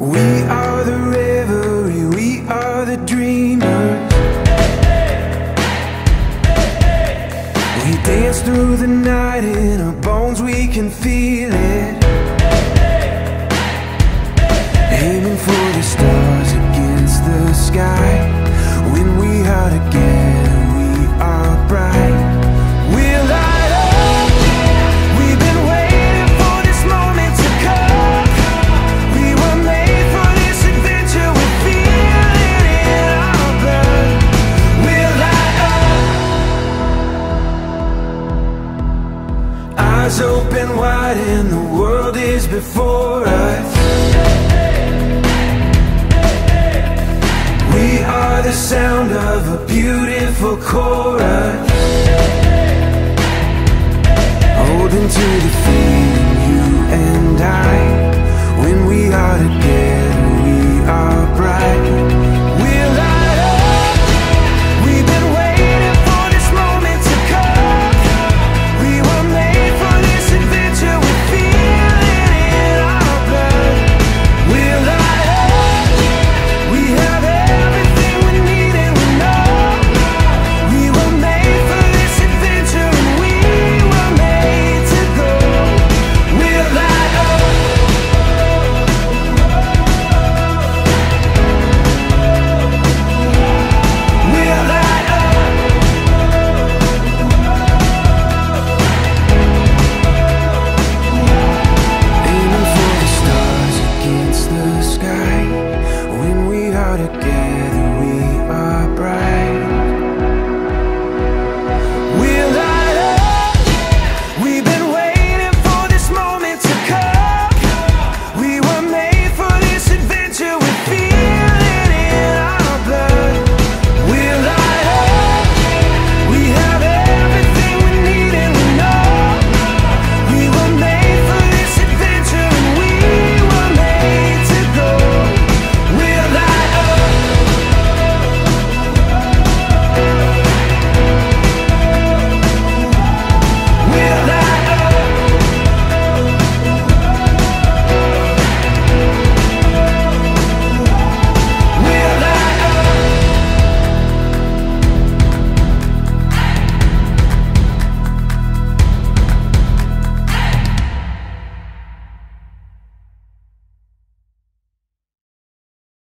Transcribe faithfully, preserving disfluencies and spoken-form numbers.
We are the revelry, we are the dreamers. We dance through the night, in our bones we can feel it. Aiming for the stars against the sky. When we are together, we are bright. We'll light up. We've been waiting for this moment to come. We were made for this adventure. We feel it in our blood. We'll light up. Eyes open wide and the world is before us. We are the sound of a beautiful chorus.